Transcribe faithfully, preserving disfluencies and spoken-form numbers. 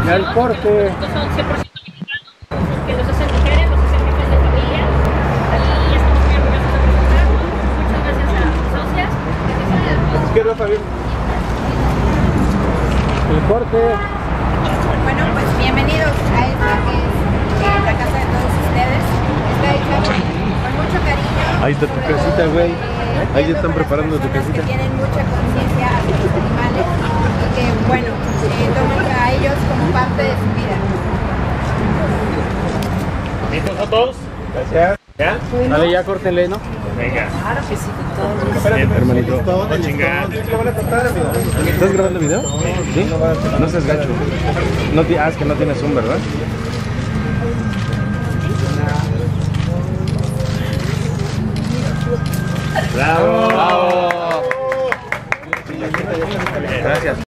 Ya el corte. Estos son cien por ciento mexicanos, que los hacen mujeres, los hacen jefes de familia. Y estamos muy orgullosos de presentarnos. Muchas gracias a mis socias. Izquierda, Fabián. El corte. Bueno, pues bienvenidos a esta que es eh, la casa de todos ustedes. Está hecha con, con mucho cariño. Ahí está tu casita, güey. Eh, Ahí ya están para preparando tu personas casita. que tienen mucha conciencia hacia los animales y que, bueno, eh, toman a ellos como parte de su vida. ¿Listos a todos? Gracias. ¿Ya? Dale, ya córtenle, ¿no? Venga. Claro que sí, con todos. Bien, hermanito. No chingar. ¿Estás grabando video? Sí. No seas gacho. No ti- ah, es que no tienes Zoom, ¿verdad? Bravo. Bravo. Gracias.